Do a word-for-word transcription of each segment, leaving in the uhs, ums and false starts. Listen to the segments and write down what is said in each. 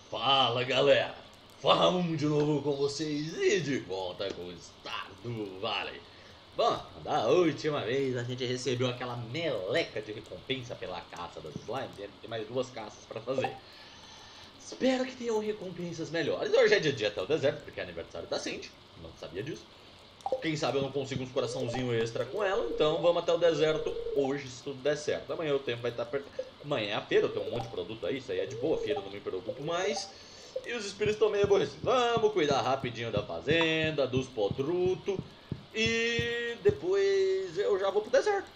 Fala galera, vamos de novo com vocês e de volta com o Stardew Valley. Bom, da última vez a gente recebeu aquela meleca de recompensa pela caça das slimes e a gente tem mais duas caças pra fazer. Espero que tenham recompensas melhores. Hoje é dia de ir até o deserto porque é aniversário da Cindy, não sabia disso. Quem sabe eu não consigo uns coraçãozinhos extra com ela, então vamos até o deserto hoje se tudo der certo. Amanhã o tempo vai estar perfeito. Amanhã é a feira, eu tenho um monte de produto aí, isso aí é de boa, feira não me preocupo mais. E os espíritos estão meio aborrecidos. Vamos cuidar rapidinho da fazenda, dos podrutos. E depois eu já vou pro deserto.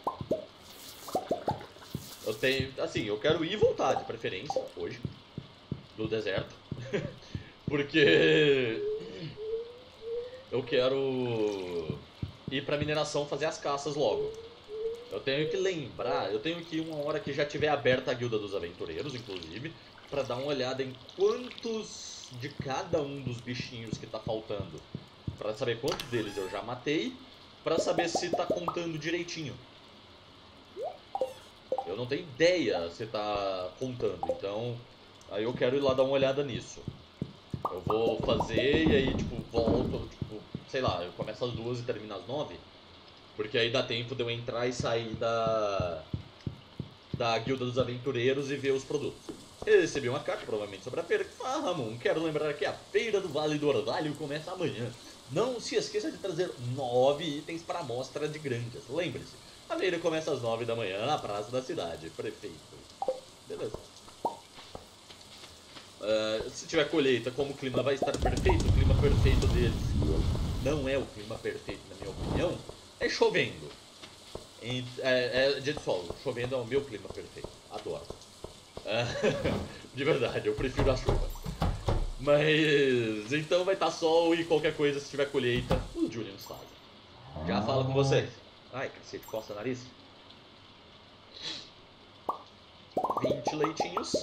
Eu tenho, assim, eu quero ir e voltar de preferência hoje do deserto. Porque eu quero ir pra mineração fazer as caças logo. Eu tenho que lembrar, eu tenho que ir uma hora que já tiver aberta a guilda dos aventureiros, inclusive, pra dar uma olhada em quantos de cada um dos bichinhos que tá faltando. Pra saber quantos deles eu já matei, pra saber se tá contando direitinho. Eu não tenho ideia se tá contando, então aí eu quero ir lá dar uma olhada nisso. Eu vou fazer e aí, tipo, volto, tipo, sei lá, eu começo às duas e termino às nove. Porque aí dá tempo de eu entrar e sair da, da Guilda dos Aventureiros e ver os produtos. Eu recebi uma carta, provavelmente sobre a feira, que fala: ah, Ramon, quero lembrar que a Feira do Vale do Orvalho começa amanhã. Não se esqueça de trazer nove itens para a amostra de granjas. Lembre-se, a feira começa às nove da manhã na praça da cidade. Prefeito. Beleza. Uh, se tiver colheita, como o clima vai estar perfeito, o clima perfeito deles não é o clima perfeito, na minha opinião, é chovendo. É, é, é dia de sol, chovendo é o meu clima perfeito, adoro. Uh, de verdade, eu prefiro a chuva. Mas então vai estar sol e qualquer coisa, se tiver colheita, os Julians fazem. Já falo com vocês. Ai, cacete, coça o nariz. vinte leitinhos.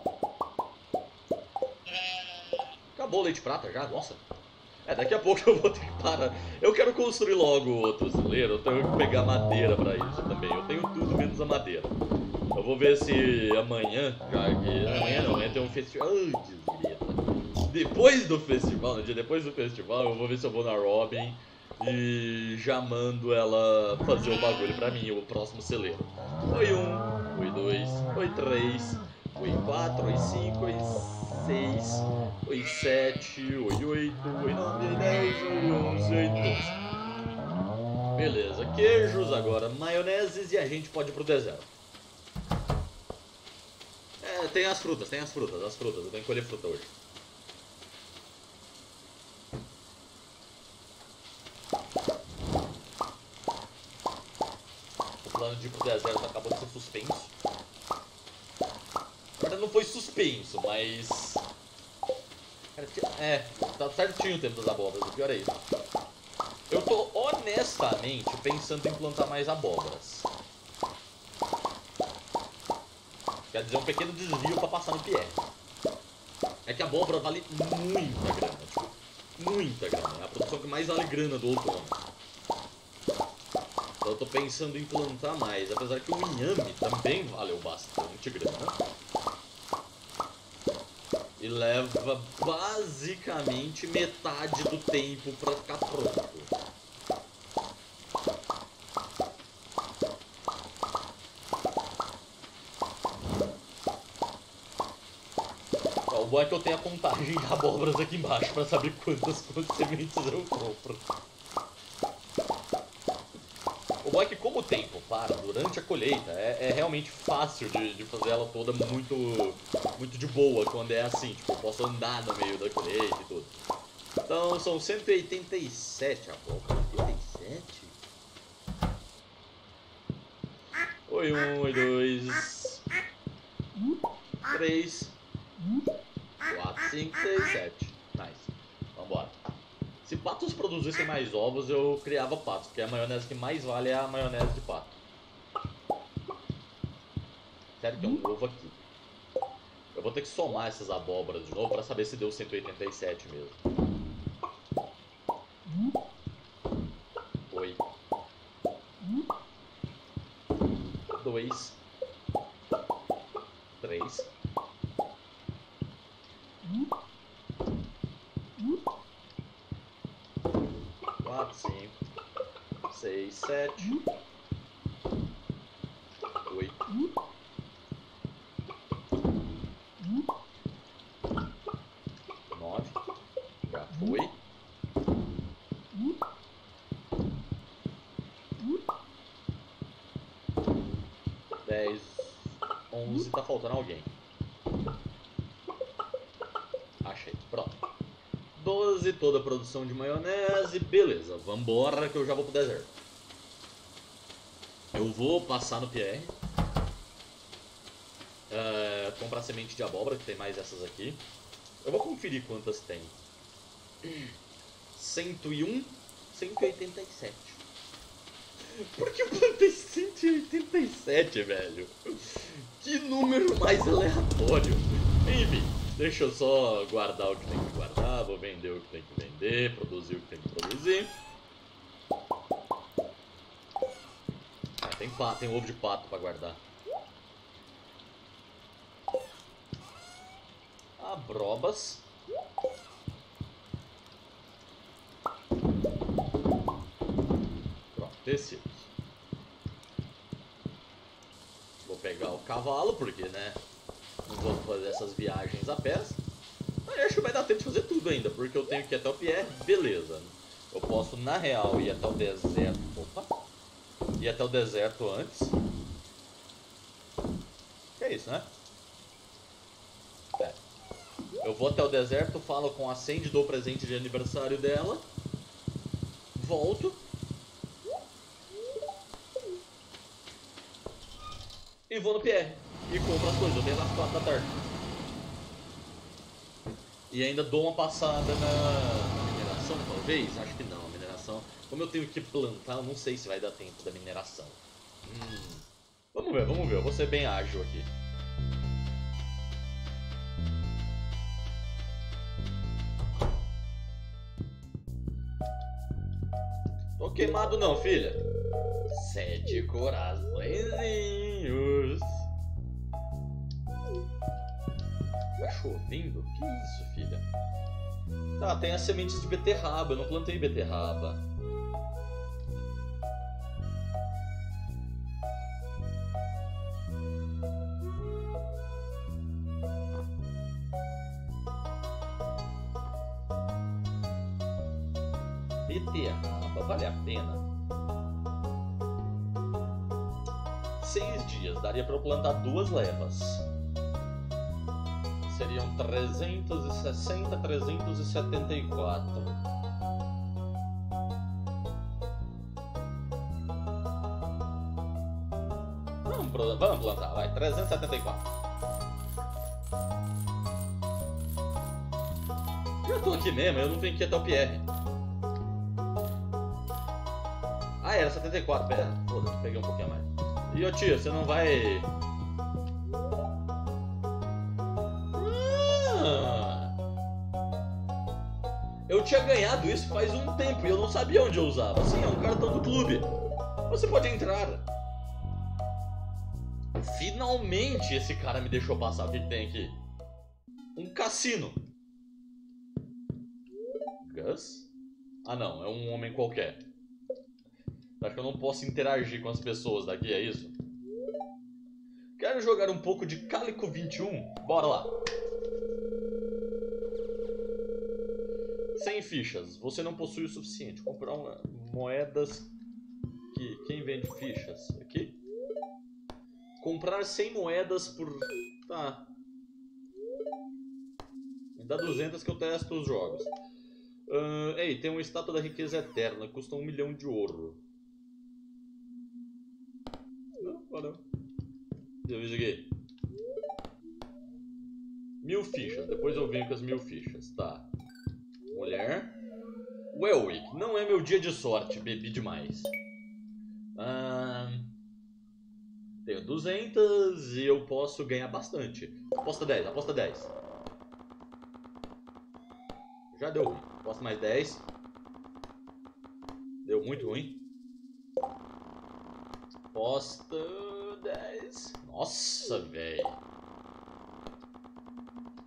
Acabou o leite prata já, nossa. É, daqui a pouco eu vou ter que parar. Eu quero construir logo outro celeiro, eu tenho que pegar madeira pra isso também. Eu tenho tudo menos a madeira. Eu vou ver se amanhã, já que... Amanhã não, amanhã tem um festival... Ai, desgrita. Depois do festival, no dia depois do festival, eu vou ver se eu vou na Robin e já mando ela fazer o bagulho pra mim, o próximo celeiro. Oi um, oi dois, oi três, oi quatro, oi cinco, oi seis, oi sete, oi oito, oi nove, oi dez, oi onze, oi doze. Beleza, queijos, agora maioneses e a gente pode ir pro deserto. É, tem as frutas, tem as frutas, as frutas, eu tenho que colher fruta hoje. O plano de ir pro deserto acabou de ser suspenso. Na verdade não foi suspenso, mas... É, tá certinho o tempo das abóboras, o pior é isso. Eu tô honestamente pensando em plantar mais abóboras. Quer dizer, um pequeno desvio pra passar no Pierre. É que a abóbora vale muita grana, tipo, muita grana. É a produção que mais vale grana do outono. Então eu tô pensando em plantar mais, apesar que o inhame também valeu bastante grana. E leva basicamente metade do tempo pra ficar pronto. O bom é que eu tenho a contagem de abóboras aqui embaixo pra saber quantas, quantas sementes eu compro. O bom é que como o tempo para durante a colheita, é, é realmente fácil de, de fazer ela toda muito, muito de boa quando é assim. Tipo, eu posso andar no meio da colheita e tudo. Então são cento e oitenta e sete abóboras. oitenta e sete? Oi um, oi dois, três, quatro, cinco, seis, sete. Nice. Vambora. Se patos produzissem mais ovos, eu criava patos, porque a maionese que mais vale é a maionese de pato. Sério que é um ovo aqui. Eu vou ter que somar essas abóboras de novo pra saber se deu cento e oitenta e sete mesmo. Oi. Dois. Três. quatro, cinco, seis, sete, oito, nove, já foi. dez, onze, tá faltando alguém. Achei, pronto. doze, toda a produção de maionese, beleza, vambora que eu já vou pro deserto. Eu vou passar no P R, uh, comprar semente de abóbora, que tem mais essas aqui. Eu vou conferir quantas tem. cento e um, cento e oitenta e sete. Por que eu plantei cento e oitenta e sete, velho? Que número mais aleatório. Enfim, deixa eu só guardar o que tem que guardar, vou vender o que tem que vender, produzir o que tem que produzir. Ah, tem pato, tem ovo de pato pra guardar. Abrobas. Pronto, tecidos. Vou pegar o cavalo, porque, né, não vou fazer essas viagens a pé. Mas acho que vai dar tempo de fazer tudo ainda, porque eu tenho que ir até o P R, beleza. Eu posso, na real, ir até o deserto. Opa! Ir até o deserto antes. Que é isso, né? É. Eu vou até o deserto, falo com a Sandy, dou o presente de aniversário dela. Volto. E vou no P R. E compro as coisas, eu tenho às quatro da tarde. E ainda dou uma passada na, na mineração, talvez? Acho que não, a mineração... Como eu tenho que plantar, eu não sei se vai dar tempo da mineração. Hum. Vamos ver, vamos ver. Eu vou ser bem ágil aqui. Tô queimado não, filha. Sete coraçõezinhos. Tá chovendo? Que isso, filha? Tá, tem as sementes de beterraba. Eu não plantei beterraba. Beterraba, vale a pena? Seis dias, daria pra eu plantar duas levas. Seriam trezentos e sessenta, trezentos e setenta e quatro. Vamos, vamos plantar, vai, trezentos e setenta e quatro. Já tô aqui mesmo, eu não tenho que ir até o P R. Ah, era setenta e quatro, pera. Foda-se, peguei um pouquinho a mais. E ô tio, você não vai... Ah, eu tinha ganhado isso faz um tempo e eu não sabia onde eu usava. Sim, é um cartão do clube. Você pode entrar. Finalmente esse cara me deixou passar. O que, que tem aqui? Um cassino. Gus? Ah não, é um homem qualquer. Acho que eu não posso interagir com as pessoas daqui, é isso? Quero jogar um pouco de Calico vinte e um? Bora lá. cem fichas. Você não possui o suficiente. Comprar uma, moedas... Que, quem vende fichas? Aqui? Comprar cem moedas por... Tá. Me dá duzentas que eu testo os jogos. Uh, ei, tem uma estátua da riqueza eterna. Custa um milhão de ouro. Não, valeu. Eu vejo aqui. Mil fichas. Depois eu venho com as mil fichas. Tá. Mulher. Welwick. Não é meu dia de sorte. Bebi demais. Ah, tenho duzentas e eu posso ganhar bastante. Aposta dez. Aposta dez. Já deu ruim. Aposta mais dez. Deu muito ruim. Aposta dez. Nossa, velho.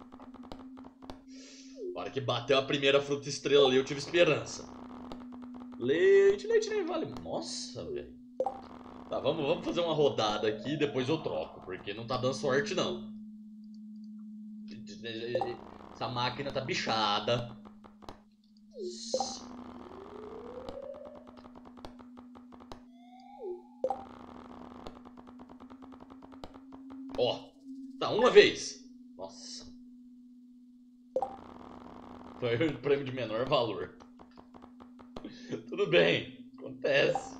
Na hora que bateu a primeira fruta estrela ali, eu tive esperança. Leite, leite nem vale. Nossa, velho. Tá, vamos, vamos fazer uma rodada aqui e depois eu troco, porque não tá dando sorte, não. Essa máquina tá bichada. Ó, tá, uma vez. Nossa. Foi o prêmio de menor valor. Tudo bem, acontece.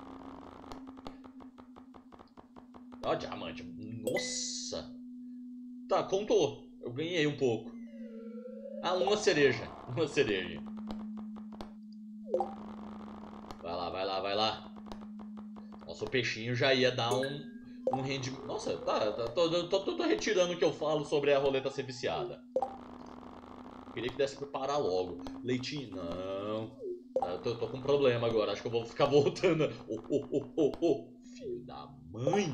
Ó, diamante. Nossa. Tá, contou. Eu ganhei um pouco. Ah, uma cereja. Uma cereja. Vai lá, vai lá, vai lá. Nossa, o peixinho já ia dar um, um rendimento. Nossa, tá, tá tô, tô, tô, tô retirando o que eu falo sobre a roleta ser viciada. Queria que desse pra parar logo. Leitinho, não. Eu tô, tô com um problema agora. Acho que eu vou ficar voltando. Oh, oh, oh, oh, oh. Filho da mãe.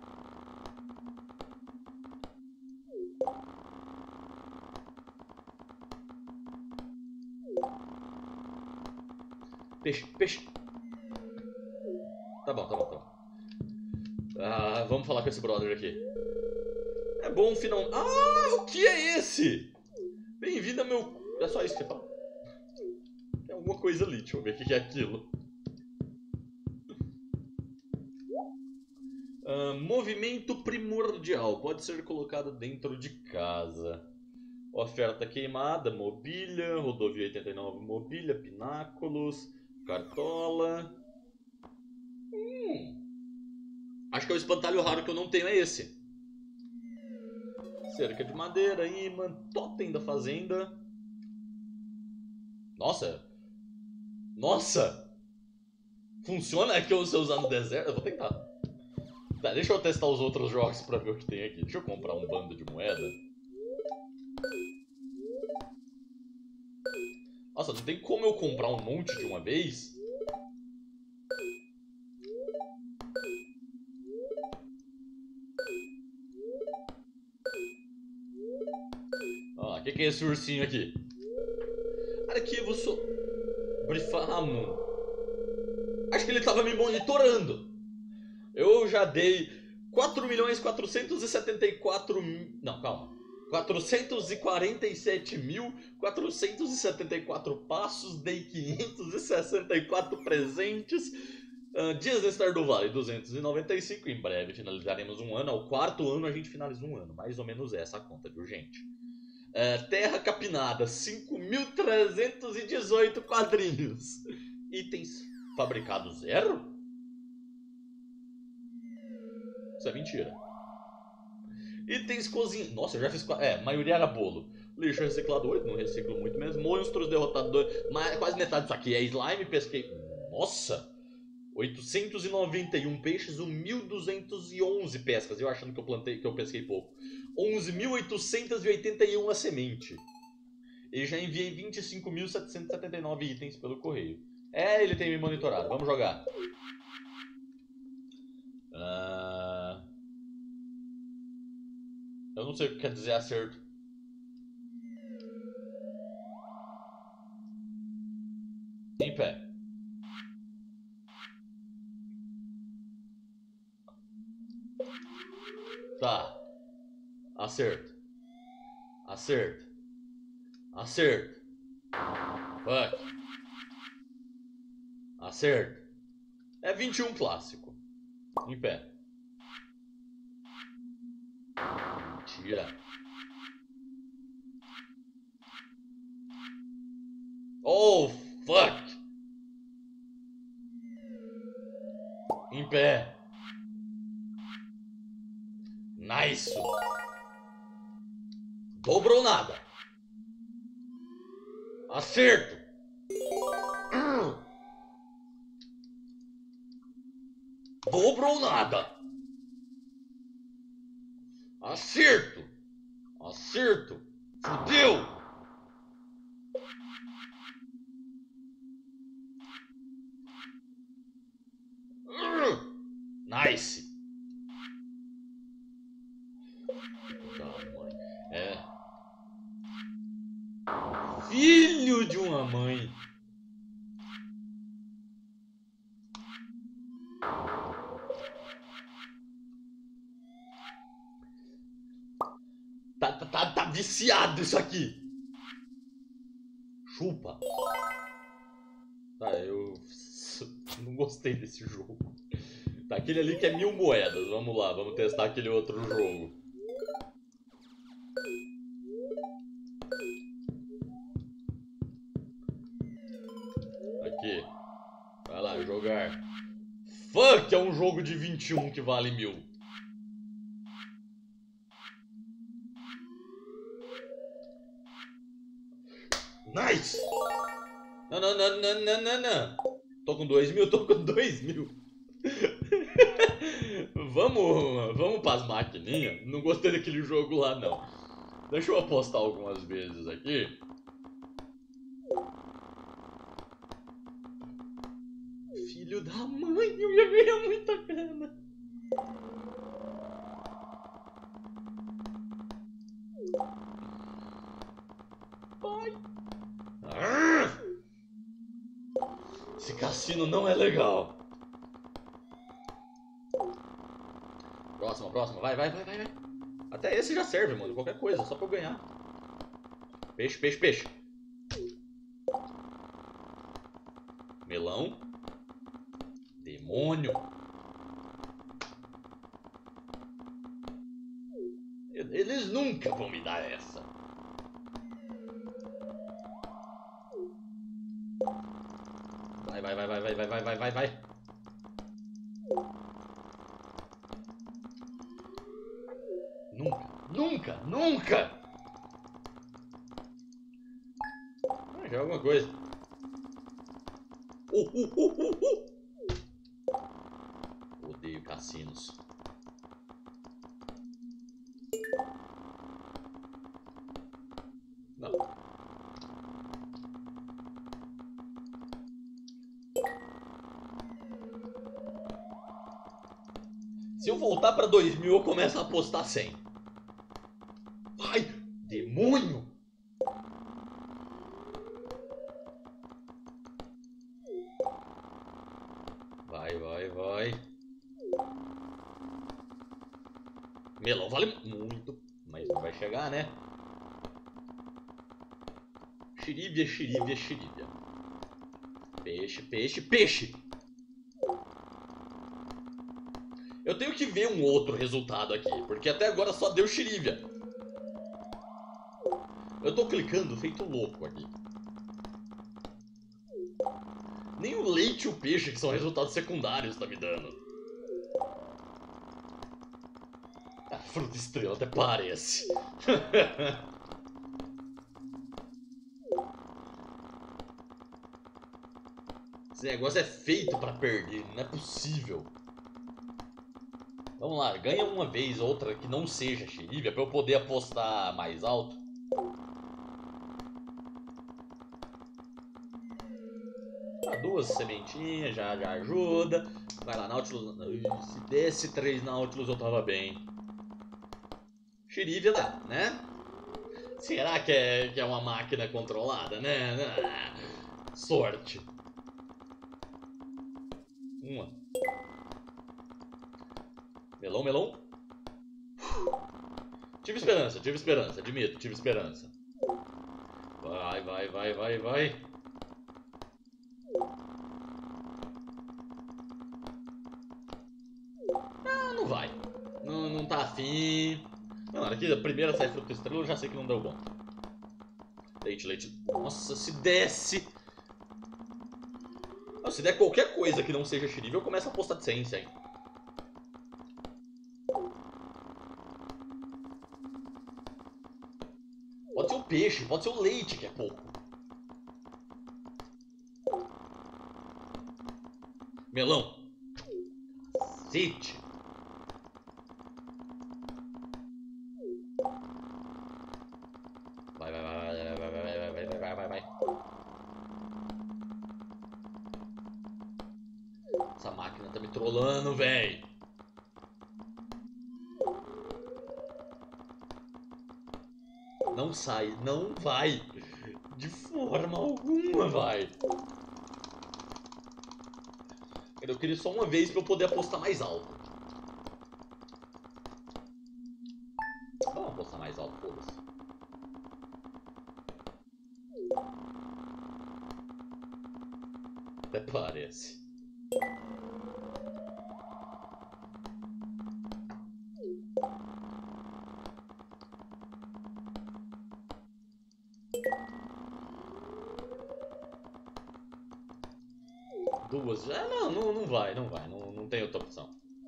Peixe, peixe. Tá bom, tá bom, tá bom. Ah, vamos falar com esse brother aqui. É bom final. Ah, o que é esse? Bem-vindo ao meu. É só isso que fala. Tem alguma coisa ali, deixa eu ver o que é aquilo. Uh, movimento primordial. Pode ser colocado dentro de casa. Oferta queimada, mobília, rodovia oitenta e nove, mobília, pináculos, cartola. Hum. Acho que é o espantalho raro que eu não tenho é esse. Cerca de madeira, imã, totem da fazenda. Nossa. Nossa. Funciona aqui eu usar no deserto? Eu vou tentar. Tá, deixa eu testar os outros jogos pra ver o que tem aqui. Deixa eu comprar um bando de moeda. Nossa, não tem como eu comprar um monte de uma vez? Ó, o que, que é esse ursinho aqui? Arquivo so... Brifamo. Acho que ele tava me monitorando. Eu já dei quatro milhões quatrocentos e setenta e quatro mil... Não, calma. quatrocentos e quarenta e sete mil quatrocentos e setenta e quatro passos, dei quinhentos e sessenta e quatro presentes. Uh, dias de Stardew Valley, duzentos e noventa e cinco. Em breve finalizaremos um ano. Ao quarto ano a gente finaliza um ano. Mais ou menos essa a conta, viu, gente? Uh, terra capinada, cinco mil trezentos e dezoito quadrinhos. Itens fabricados zero? Isso é mentira. Itens cozinha. Nossa, eu já fiz. É, maioria era bolo. Lixo reciclado oito, não reciclo muito mesmo. Monstros derrotados dois. Mas quase metade disso aqui é slime, pesquei. Nossa! oitocentos e noventa e um peixes, mil duzentos e onze pescas. Eu achando que eu plantei, que eu pesquei pouco. onze mil oitocentos e oitenta e um a semente. E já enviei vinte e cinco mil setecentos e setenta e nove itens pelo correio. É, ele tem me monitorado. Vamos jogar. Ah... Eu não sei o que quer dizer acerto. Em pé. Tá. Acerto. Acerto. Acerto. Fuck. Acerto. É vinte e um clássico. Em pé. Mentira. Oh, fuck. Em pé. Nice. Dobrou nada. Acerto. Dobrou nada. Acerto. Acerto. Fudeu. Nice. É. Filho de uma mãe. viciado isso aqui. Chupa. Tá, eu não gostei desse jogo. Tá, aquele ali que é mil moedas. Vamos lá, vamos testar aquele outro jogo. Aqui. Vai lá, jogar. Fuck, é um jogo de vinte e um que vale mil. Nice! Não, não, não, não, não, não, não. Tô com dois mil, tô com dois mil. Vamos, vamos pras maquininhas. Não gostei daquele jogo lá, não. Deixa eu apostar algumas vezes aqui. Filho da mãe, eu ia ganhar muita grana. Pai. Esse cassino não é legal. Próxima, próxima. Vai, vai, vai, vai, vai. Até esse já serve, mano. Qualquer coisa, só pra eu ganhar. Peixe, peixe, peixe. Melão. Demônio. Eles nunca vão me dar essa. Vai, vai, vai, vai, vai, vai, vai, vai, vai, vai. Nunca, nunca, nunca. Ah, já é alguma coisa. Uh, uh, uh, uh, uh. Odeio cassinos. Não. Se eu voltar pra dois mil, eu começo a apostar cem. Vai, demônio! Vai, vai, vai. Melão vale muito, mas não vai chegar, né? Xirívia, xirívia, xirívia. Peixe, peixe, peixe! Eu tenho que ver um outro resultado aqui, porque até agora só deu xirívia. Eu tô clicando feito louco aqui. Nem o leite e o peixe, que são resultados secundários, tá me dando. A fruta estrela até parece. Esse negócio é feito pra perder, não é possível. Vamos lá, ganha uma vez outra que não seja xirívia pra eu poder apostar mais alto. Ah, duas sementinhas já, já ajuda. Vai lá, Nautilus. Se desse três Nautilus eu tava bem. Xirívia dá, né? Será que é, que é uma máquina controlada, né? Ah, sorte. Uma. Melão, melão. Tive esperança, tive esperança, admito, tive esperança. Vai, vai, vai, vai, vai. Ah, não vai. Não, não tá afim. Não, aqui a primeira sai fruta estrela, eu já sei que não deu bom. Leite, leite. Nossa, se desce. Não, se der qualquer coisa que não seja xirívia, eu começo a apostar de cem em cem. Pode ser o peixe, pode ser o leite, que é pouco. Melão. Cacete. Vai, vai, vai, vai, vai, vai, vai, vai, vai, vai, vai. Essa máquina tá me trollando, véi. Não sai, não vai. De forma alguma vai. Eu queria só uma vez pra eu poder apostar mais alto. Vamos apostar mais alto, foda-se. Até parece. Duas. Ah, não, não, não vai, não vai. Não, não tem outra opção.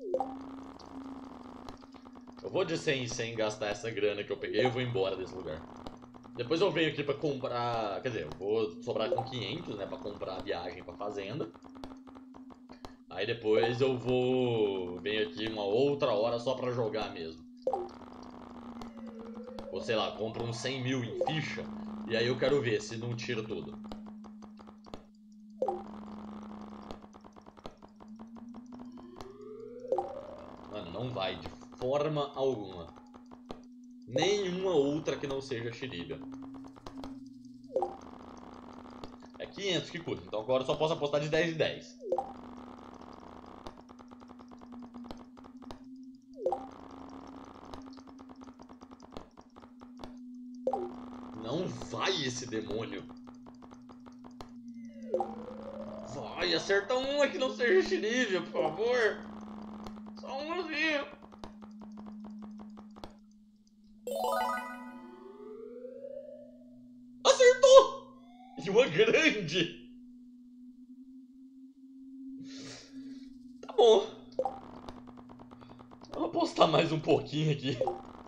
Eu vou de cem em cem gastar essa grana que eu peguei e eu vou embora desse lugar. Depois eu venho aqui pra comprar... Quer dizer, eu vou sobrar com quinhentos, né? Pra comprar a viagem pra fazenda. Aí depois eu vou... Venho aqui uma outra hora só pra jogar mesmo. Ou sei lá, compro uns cem mil em ficha. E aí eu quero ver se não tira tudo. Mano, não vai de forma alguma. Nenhuma outra que não seja Shiribia. É quinhentos que custa, então agora eu só posso apostar de dez em dez. Não vai esse demônio. Vai, acerta uma que não seja Shiribia, por favor. Só umzinho. Acertou! E uma grande. Tá bom. Vou apostar mais um pouquinho aqui.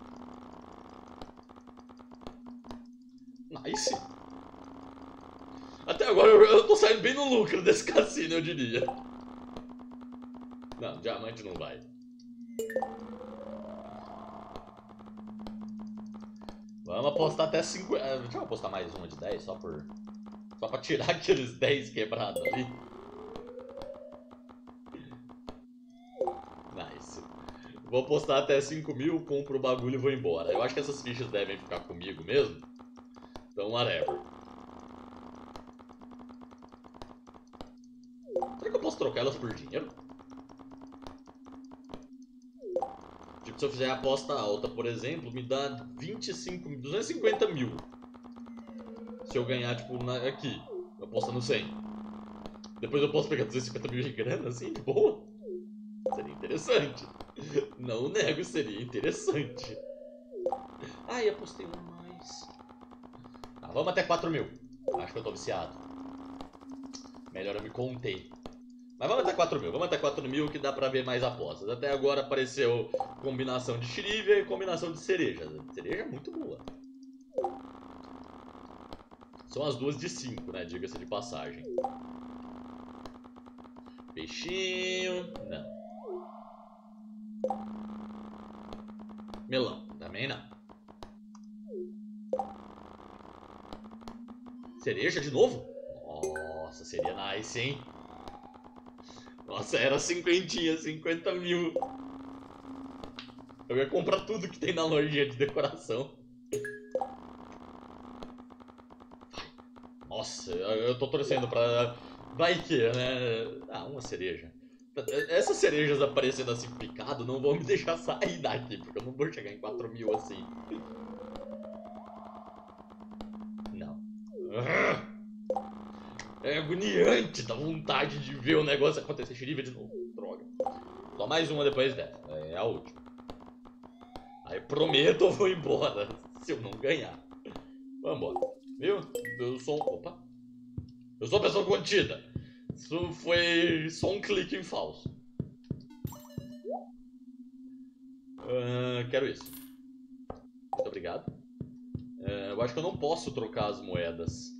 Nice. Até agora eu, eu tô saindo bem no lucro desse cassino, eu diria. Não, diamante não vai. Vamos apostar até cinquenta. Deixa eu apostar mais uma de dez, só por... Só pra tirar aqueles dez quebrados ali. Nice. Vou apostar até cinco mil, compro o bagulho e vou embora. Eu acho que essas fichas devem ficar comigo mesmo. Então, whatever. Será que eu posso trocar elas por dinheiro? Tipo, se eu fizer a aposta alta, por exemplo, me dá vinte e cinco, duzentos e cinquenta mil. Se eu ganhar, tipo, na, aqui, apostando cem. Depois eu posso pegar duzentos e cinquenta mil de grana, assim, de boa. Seria interessante. Não nego, seria interessante. Ai, apostei um a mais. Tá, vamos até quatro mil. Acho que eu tô viciado. Melhor eu me contei. Mas vamos até quatro mil, vamos até quatro mil que dá pra ver mais apostas. Até agora apareceu combinação de Shiribia e combinação de cereja. Cereja é muito boa. São as duas de cinco, né? Diga-se de passagem. Peixinho. Não. Melão. Também não. Cereja de novo? Nossa, seria nice, hein? Nossa, era cinquentinha, cinquenta mil. Eu ia comprar tudo que tem na lojinha de decoração. Nossa, eu tô torcendo pra... Vai que, né? Ah, uma cereja. Essas cerejas aparecendo assim picado não vão me deixar sair daqui, porque eu não vou chegar em quatro mil assim. Não. É agoniante, dá vontade de ver o negócio acontecer. Shiribia de novo, droga. Só mais uma depois dessa, é a última. Aí prometo eu vou embora, se eu não ganhar. Vambora, viu? Eu sou um... Opa. Eu sou uma pessoa contida. Isso foi só um clique em falso. Uh, quero isso. Muito obrigado. Uh, eu acho que eu não posso trocar as moedas.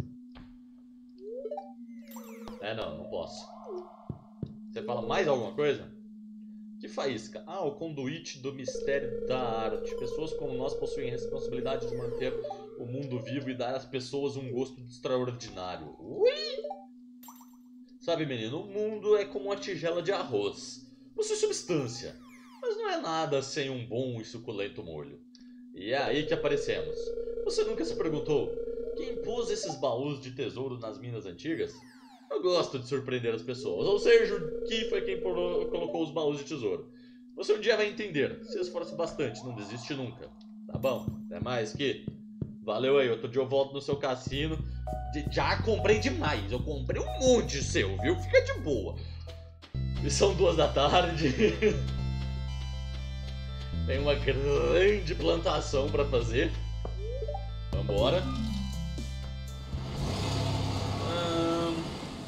É, não, não posso. Você fala mais alguma coisa? Que faísca? Ah, o conduíte do mistério da arte. Pessoas como nós possuem a responsabilidade de manter o mundo vivo e dar às pessoas um gosto extraordinário. Ui! Sabe, menino, o mundo é como uma tigela de arroz. Possui substância, mas não é nada sem um bom e suculento molho. E é aí que aparecemos. Você nunca se perguntou quem pôs esses baús de tesouro nas minas antigas? Eu gosto de surpreender as pessoas, ou seja, o que foi quem colocou os baús de tesouro. Você um dia vai entender, se esforce bastante, não desiste nunca. Tá bom, até mais que... Valeu aí, outro dia eu volto no seu cassino. Já comprei demais, eu comprei um monte seu, viu? Fica de boa. E são duas da tarde. Tem uma grande plantação pra fazer. Vambora. Hum...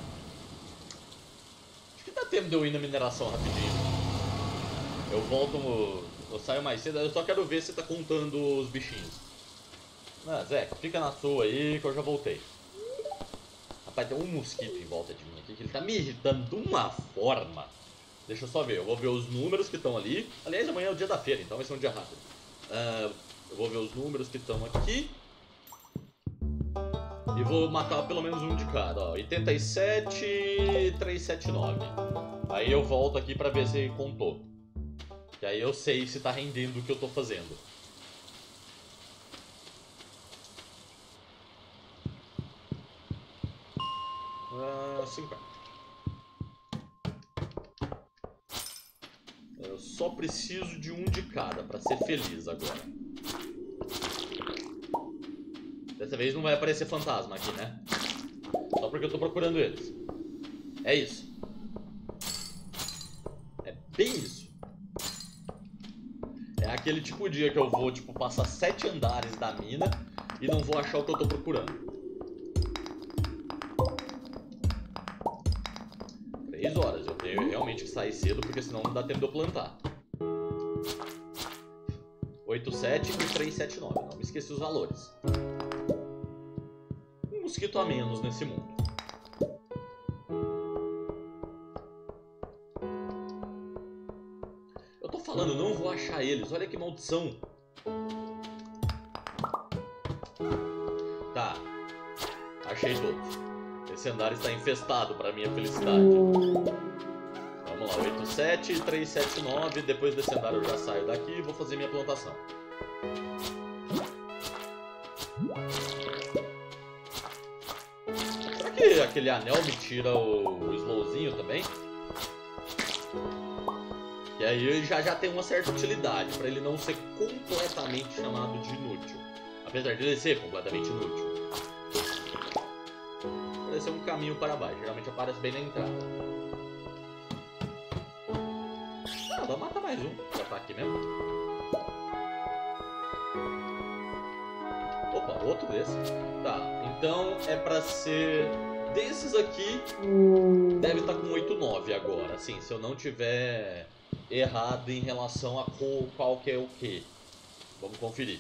Acho que dá tempo de eu ir na mineração rapidinho. Eu volto, no... eu saio mais cedo, eu só quero ver se tá contando os bichinhos. Ah, Zé, fica na sua aí que eu já voltei. Rapaz, tem um mosquito em volta de mim aqui que ele tá me irritando de uma forma. Deixa eu só ver, eu vou ver os números que estão ali. Aliás, amanhã é o dia da feira, então vai ser um dia rápido. Uh, eu vou ver os números que estão aqui. E vou matar pelo menos um de cada, ó. oitenta e sete, trezentos e setenta e nove. Aí eu volto aqui pra ver se contou. Que aí eu sei se tá rendendo o que eu tô fazendo. Uh, cinquenta. Eu só preciso de um de cada pra ser feliz agora. Dessa vez não vai aparecer fantasma aqui, né? Só porque eu tô procurando eles. É isso. É bem isso. É aquele tipo de dia que eu vou, tipo, passar sete andares da mina e não vou achar o que eu tô procurando. Três horas. Eu tenho realmente que sair cedo, porque senão não dá tempo de eu plantar. oitenta e sete e trezentos e setenta e nove. Não me esqueci os valores. Um mosquito a menos nesse mundo. Eu tô falando, não vou achar eles. Olha que maldição. Tá. Achei todos. Esse andar está infestado para minha felicidade. Vamos lá, oitenta e sete, trezentos e setenta e nove. Depois desse andar eu já saio daqui e vou fazer minha plantação. Será que aquele anel me tira o, o slowzinho também? E aí ele já, já tem uma certa utilidade, para ele não ser completamente chamado de inútil. Apesar de ele ser completamente inútil. Parece um caminho para baixo, geralmente aparece bem na entrada. Ah, vou matar mais um, já tá aqui mesmo. Opa, outro desse. Tá, então é pra ser... Desses aqui, deve estar com oito nove agora. Assim, se eu não tiver errado em relação a qual que é o que. Vamos conferir.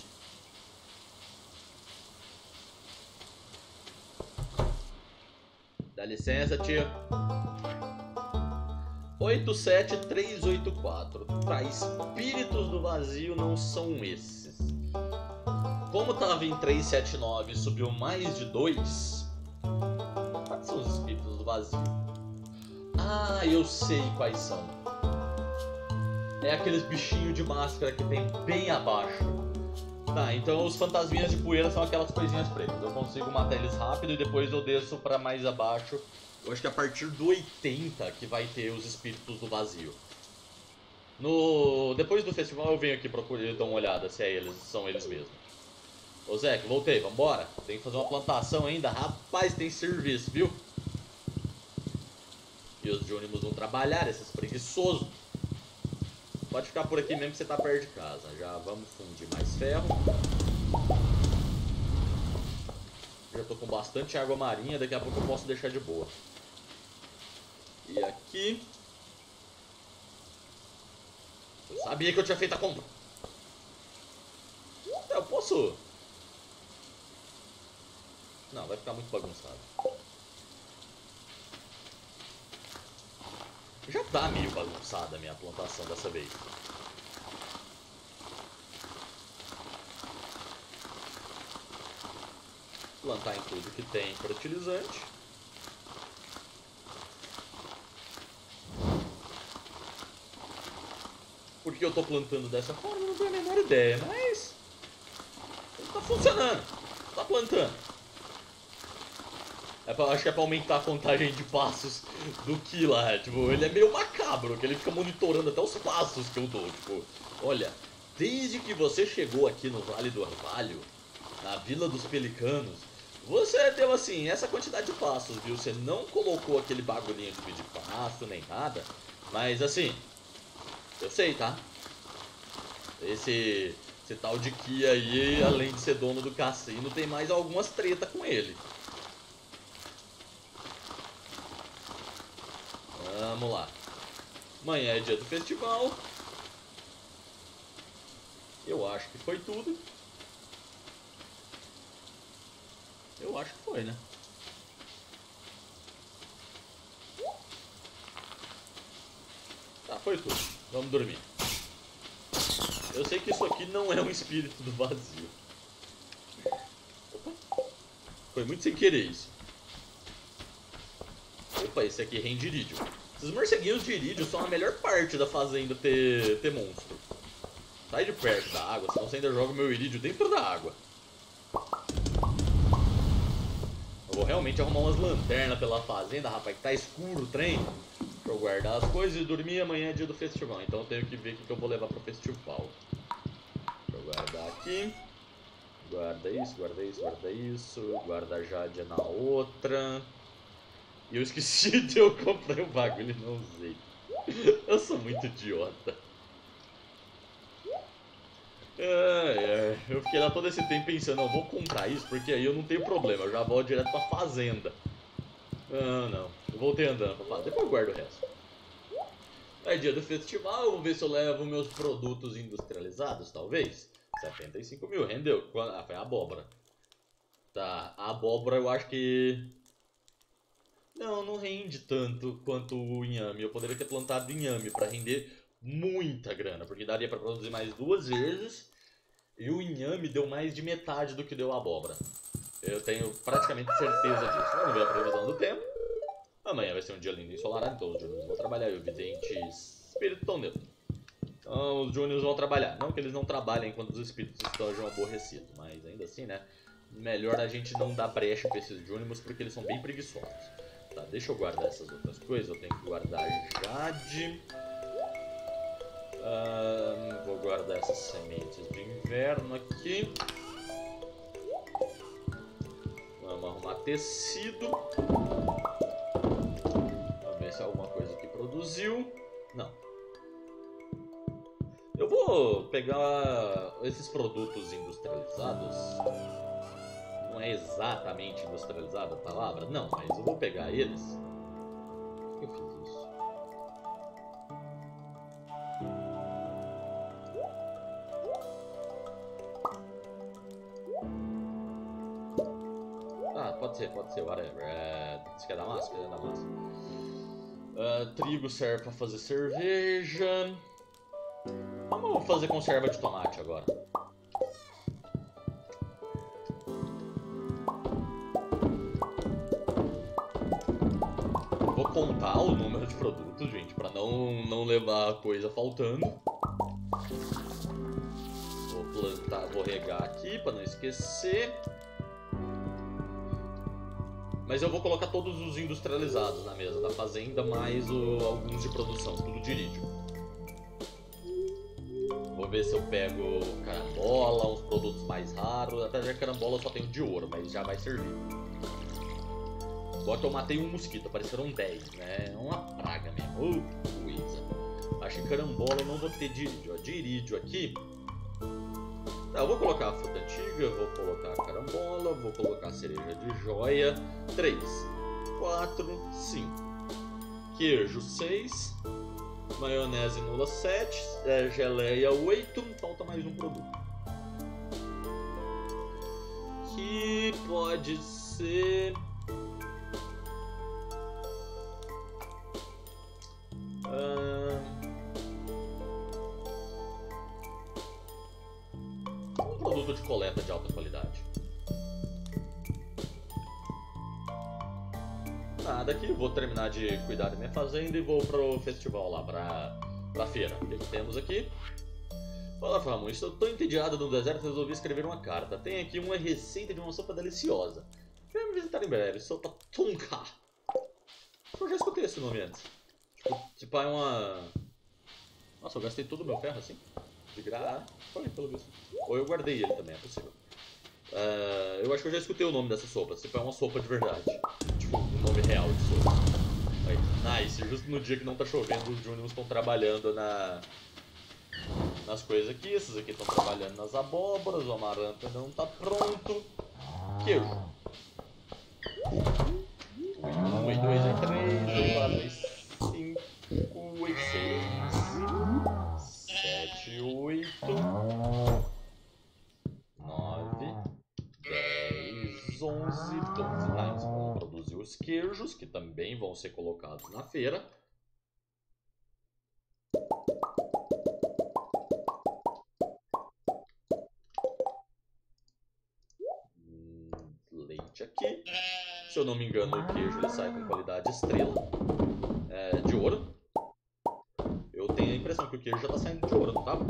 Dá licença, tia. oitenta e sete, trezentos e oitenta e quatro. Tá, espíritos do vazio não são esses. Como tava em trezentos e setenta e nove e subiu mais de dois... Quais são os espíritos do vazio? Ah, eu sei quais são. É aqueles bichinhos de máscara que tem bem abaixo. Tá, então os fantasminhas de poeira são aquelas coisinhas pretas. Eu consigo matar eles rápido e depois eu desço pra mais abaixo. Eu acho que a partir do oitenta que vai ter os espíritos do vazio. No... Depois do festival eu venho aqui procurar dar uma olhada se é eles, são eles mesmos. Ô Zé, voltei, vambora. Tem que fazer uma plantação ainda. Rapaz, tem serviço, viu? E os Júnimos vão trabalhar, esses preguiçosos. Pode ficar por aqui mesmo que você tá perto de casa. Já vamos fundir mais ferro. Já tô com bastante água marinha, daqui a pouco eu posso deixar de boa. E aqui... Eu sabia que eu tinha feito a compra. Eu posso... Não, vai ficar muito bagunçado. Já tá meio bagunçada a minha plantação dessa vez. Plantar em tudo que tem fertilizante. Por que eu tô plantando dessa forma? Eu não tenho a menor ideia, mas... tá funcionando. Tá plantando. É pra, acho que é pra aumentar a contagem de passos do Ki lá. Tipo, ele é meio macabro, que ele fica monitorando até os passos que eu dou. Tipo, olha, desde que você chegou aqui no Vale do Orvalho, na Vila dos Pelicanos, você deu assim, essa quantidade de passos, viu? Você não colocou aquele bagulhinho de medir passo nem nada. Mas assim, eu sei, tá? Esse, esse tal de Ki aí, além de ser dono do cassino, tem mais algumas treta com ele. Vamos lá. Amanhã é dia do festival. Eu acho que foi tudo. Eu acho que foi, né? Tá, foi tudo. Vamos dormir. Eu sei que isso aqui não é um espírito do vazio. Opa. Foi muito sem querer isso. Opa, esse aqui rende irídio. Esses morceguinhos de irídio são a melhor parte da fazenda ter, ter monstro. Sai de perto da água, senão você ainda joga o meu irídio dentro da água. Eu vou realmente arrumar umas lanternas pela fazenda, rapaz, que tá escuro o trem. Deixa eu guardar as coisas e dormir. Amanhã é dia do festival, então eu tenho que ver o que eu vou levar pro festival. Deixa eu guardar aqui. Guarda isso, guarda isso, guarda isso. Guarda a Jade na outra. E eu esqueci de eu comprar o bagulho e não usei. Eu sou muito idiota. Ai, ai. Eu fiquei lá todo esse tempo pensando, eu vou comprar isso porque aí eu não tenho problema, eu já volto direto pra fazenda. Não, não, eu voltei andando pra fazenda, depois eu guardo o resto. É dia do festival, vou ver se eu levo meus produtos industrializados, talvez. setenta e cinco mil, rendeu? Ah, foi a abóbora. Tá, a abóbora eu acho que... Não, não rende tanto quanto o inhame. Eu poderia ter plantado inhame pra render muita grana, porque daria pra produzir mais duas vezes. E o inhame deu mais de metade do que deu a abóbora. Eu tenho praticamente certeza disso. Vamos ver a previsão do tempo. Amanhã vai ser um dia lindo e ensolarado, então os júniors vão trabalhar. E o vidente espírito estão neutro. Então os júniors vão trabalhar. Não que eles não trabalhem enquanto os espíritos estejam aborrecidos, mas ainda assim, né? Melhor a gente não dar brecha pra esses júniors porque eles são bem preguiçosos. Tá, deixa eu guardar essas outras coisas. Eu tenho que guardar Jade. Um, vou guardar essas sementes de inverno aqui. Vamos arrumar tecido. Vamos ver se alguma coisa aqui produziu. Não. Eu vou pegar esses produtos industrializados. Não é exatamente industrializada a palavra? Não, mas eu vou pegar eles. Por que eu fiz isso? Ah, pode ser, pode ser, whatever. É, você quer dar massa? Quer dar massa? Uh, trigo serve para fazer cerveja. Vamos fazer conserva de tomate agora. Vou contar o número de produtos, gente, para não, não levar coisa faltando. Vou plantar, vou regar aqui para não esquecer. Mas eu vou colocar todos os industrializados na mesa da fazenda, mais o, alguns de produção, tudo de irídio. Vou ver se eu pego carambola, uns produtos mais raros. Até já carambola só tenho de ouro, mas já vai servir. Só que eu matei um mosquito, apareceram dez, né? É uma praga mesmo. Oh, coisa. Acho que carambola eu não vou ter de irídio. Ó, de irídio aqui. Tá, eu vou colocar a fruta antiga, vou colocar a carambola, vou colocar a cereja de joia. três, quatro, cinco. Queijo seis. Maionese nula sete. É, geleia oito. Falta mais um produto. Que pode ser... Um produto de coleta de alta qualidade. Nada aqui, vou terminar de cuidar da minha fazenda e vou pro festival lá, pra, pra feira. O que, que temos aqui? Fala, Famo, estou tão entediado no deserto, resolvi escrever uma carta. Tem aqui uma receita de uma sopa deliciosa. Venha me visitar em breve, sopa Tonka. Eu já escutei esse nome antes. Tipo, tipo é uma... Nossa, eu gastei todo o meu ferro assim? De graça. Foi, pelo visto. Ou eu guardei ele também, é possível. Uh, eu acho que eu já escutei o nome dessa sopa. Tipo, é uma sopa de verdade. Tipo, o nome real de sopa. Aí, nice. Justo no dia que não tá chovendo, os Juniors estão trabalhando na... nas coisas aqui. Esses aqui estão trabalhando nas abóboras. O amaranta não tá pronto. Queijo. Um, dois, dois, três, quatro, cinco, seis, sete, oito, nove, dez, onze, doze. Tá, eles vão produzir os queijos, que também vão ser colocados na feira. Leite aqui. Se eu não me engano, o queijo ele sai com qualidade estrela, é, de ouro. Eu tenho a impressão que o queijo já está saindo de ouro, não tá?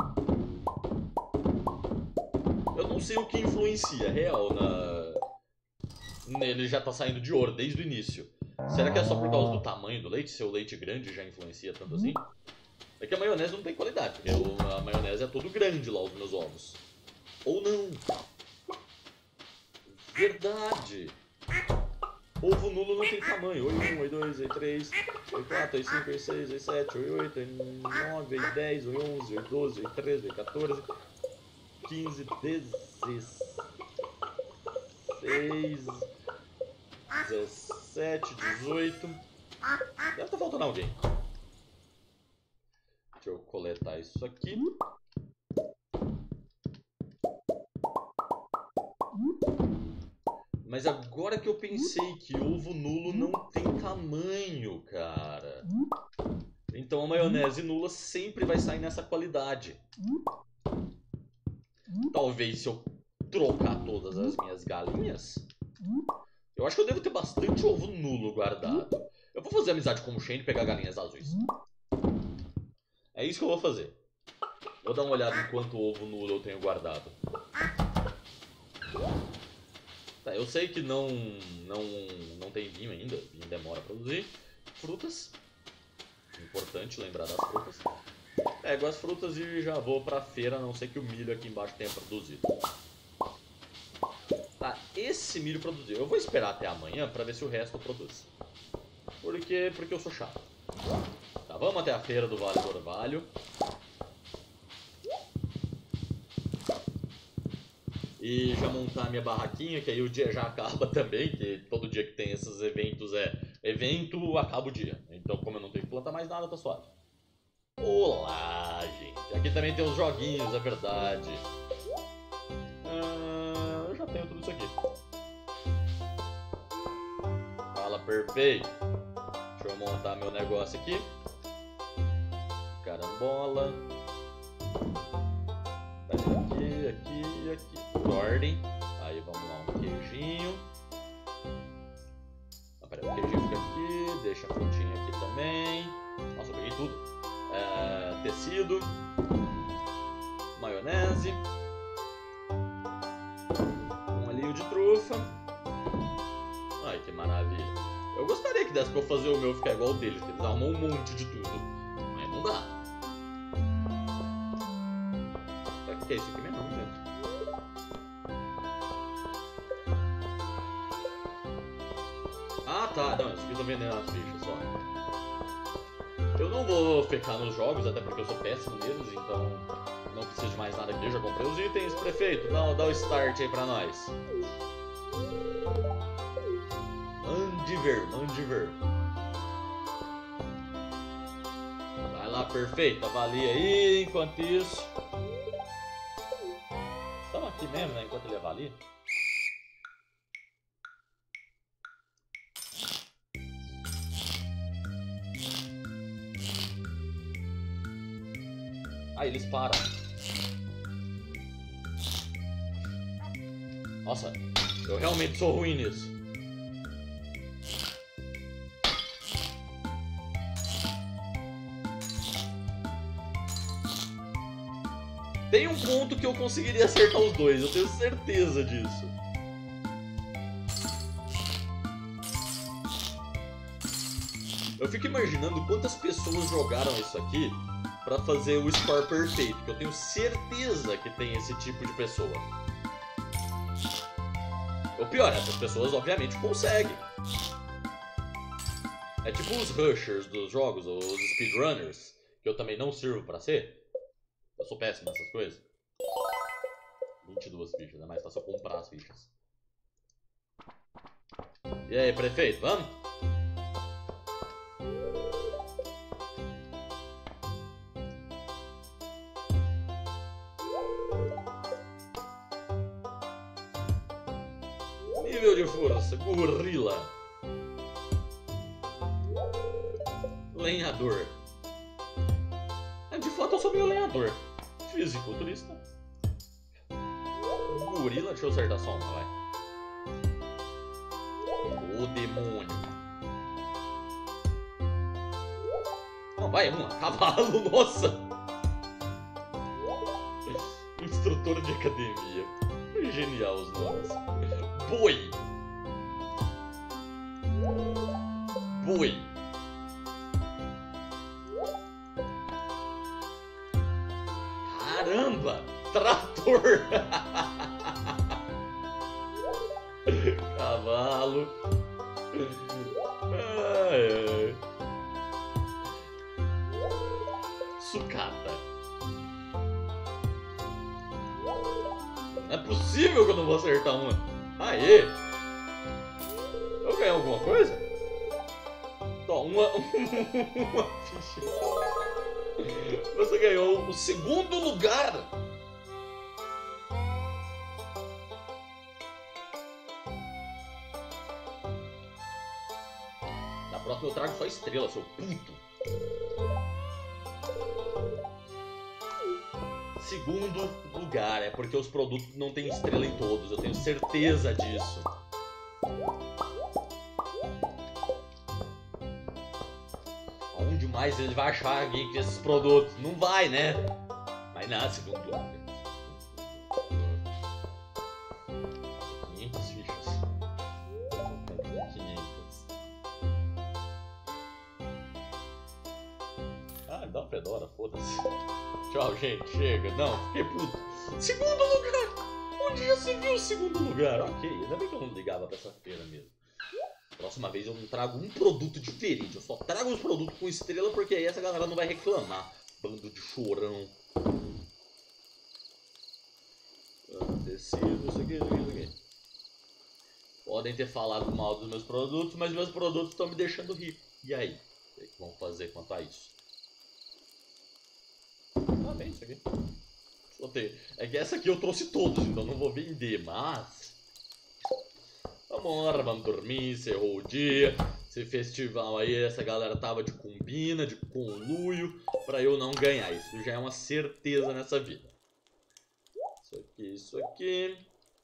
Eu não sei o que influencia, real, na... nele já está saindo de ouro desde o início. Será que é só por causa do tamanho do leite? Se o leite grande já influencia tanto assim? É que a maionese não tem qualidade, porque a maionese é todo grande lá, os meus ovos. Ou não. Verdade. Ovo nulo não tem tamanho. Oi um, oi dois, oi três, oi quatro, oi cinco, oi seis, oi sete, oi oito, oi nove, oi dez, oi onze, oi doze, oi treze, oi quatorze, quinze, dezesseis, dezessete, dezoito. Deve estar faltando alguém. Deixa eu coletar isso aqui. Mas agora que eu pensei que ovo nulo não tem tamanho, cara. Então a maionese nula sempre vai sair nessa qualidade. Talvez se eu trocar todas as minhas galinhas... Eu acho que eu devo ter bastante ovo nulo guardado. Eu vou fazer amizade com o Shane e pegar galinhas azuis. É isso que eu vou fazer. Vou dar uma olhada em quanto ovo nulo eu tenho guardado. Tá, eu sei que não, não, não tem vinho ainda, vinho demora a produzir. Frutas, importante lembrar das frutas. Pego as frutas e já vou pra feira, a não ser que o milho aqui embaixo tenha produzido. Tá, esse milho produziu. Eu vou esperar até amanhã pra ver se o resto produz. Porque, porque eu sou chato. Tá, vamos até a feira do Vale do Orvalho. E já montar minha barraquinha, que aí o dia já acaba também, que todo dia que tem esses eventos é evento, acaba o dia. Então, como eu não tenho que plantar mais nada, tá suave. Olá, gente. Aqui também tem os joguinhos, é verdade. Ah, eu já tenho tudo isso aqui. Fala, perfeito. Deixa eu montar meu negócio aqui. Carambola. Aqui, aqui, aqui. Por ordem. Aí vamos lá, um queijinho. Ah, peraí, o queijinho fica aqui. Deixa a frutinha aqui também. Nossa, eu peguei tudo. É, tecido. Maionese. Um alhinho de trufa. Ai, que maravilha. Eu gostaria que desse pra eu fazer o meu ficar igual o deles, que eles arrumam um monte de tudo. Mas não dá. O que é isso aqui mesmo, gente? Ah, tá. Não, isso aqui eu tô vendendo as fichas só. Eu não vou ficar nos jogos, até porque eu sou péssimo neles, então não preciso de mais nada aqui. Eu já comprei os itens. Prefeito, dá, dá o start aí pra nós. Mande ver, mande ver. Vai lá, perfeito. Avalia aí enquanto isso. Estamos aqui mesmo, né? Enquanto ele avalia. Ah, eles param. Nossa, eu realmente sou ruim nisso. Tem um ponto que eu conseguiria acertar os dois, eu tenho certeza disso. Eu fico imaginando quantas pessoas jogaram isso aqui pra fazer o score perfeito, que eu tenho certeza que tem esse tipo de pessoa. O pior, essas pessoas obviamente conseguem. É tipo os rushers dos jogos, os speedrunners, que eu também não sirvo pra ser. Eu sou péssimo nessas coisas. vinte e duas fichas, é mais fácil eu comprar as fichas. E aí, prefeito, vamos? Nível de força, gorila. Lenhador. De fato eu sou meio lenhador. Fisiculturista. Gorila, deixa eu acertar só uma, vai. O demônio. Não, vai, uma. Cavalo, nossa. Instrutor de academia. Genial os nomes. Boi. Boi. Caramba! Trator! Cavalo. Ai, ai. Sucata. Não é possível que eu não vou acertar uma. Aê! Eu ganhei alguma coisa? Tó, uma, uma ficha. Você ganhou o segundo lugar. Na próxima eu trago só estrela, seu puto. Segundo lugar, é porque os produtos não tem estrela em todos, eu tenho certeza disso. Onde mais ele vai achar alguém com esses produtos? Não vai, né? Mas nada, segundo lugar. quinhentas fichas. quinhentas. Ah, dá uma fedora, foda-se. Tchau, gente, chega. Não, fiquei puto. Segundo lugar! Onde já se viu o segundo lugar? Ok, ainda bem que eu não ligava pra essa feira mesmo. Próxima vez eu não trago um produto diferente. Eu só trago os produtos com estrela porque aí essa galera não vai reclamar. Bando de chorão. Ah, tecido, isso aqui, isso aqui, isso aqui. Podem ter falado mal dos meus produtos, mas meus produtos estão me deixando rico. E aí? O que vão fazer quanto a isso? Ah, bem, isso aqui. É que essa aqui eu trouxe todos, então não vou vender, mas... Vamos embora, vamos dormir, encerrou o dia. Esse festival aí, essa galera tava de combina, de conluio, pra eu não ganhar. Isso já é uma certeza nessa vida. Isso aqui, isso aqui.